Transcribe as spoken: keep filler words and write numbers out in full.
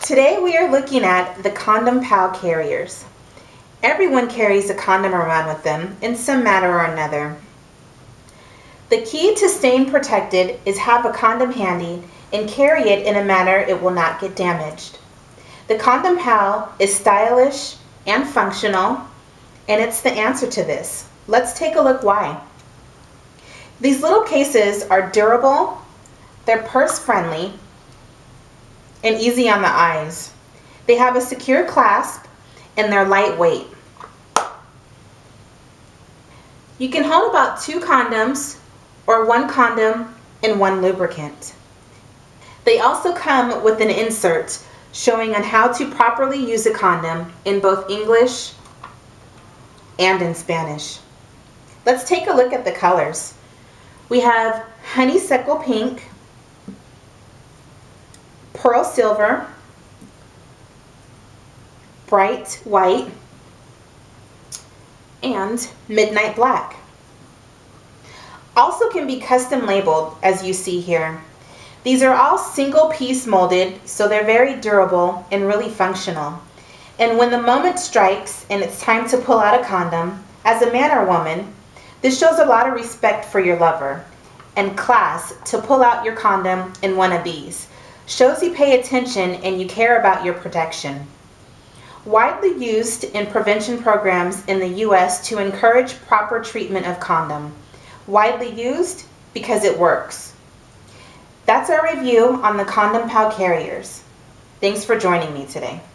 Today we are looking at the Condom Pal carriers. Everyone carries a condom around with them in some manner or another. The key to staying protected is have a condom handy and carry it in a manner it will not get damaged. The Condom Pal is stylish and functional, and it's the answer to this. Let's take a look why. These little cases are durable, they're purse friendly, and easy on the eyes. They have a secure clasp and they're lightweight. You can hold about two condoms or one condom and one lubricant. They also come with an insert showing on how to properly use a condom in both English and in Spanish. Let's take a look at the colors. We have honeysuckle pink, pearl silver, bright white, and midnight black. Also can be custom labeled as you see here. These are all single piece molded, so they're very durable and really functional. And when the moment strikes and it's time to pull out a condom, as a man or woman, this shows a lot of respect for your lover and class to pull out your condom in one of these. Shows you pay attention and you care about your protection. Widely used in prevention programs in the U S to encourage proper treatment of condom. Widely used because it works. That's our review on the Condom Pal carriers. Thanks for joining me today.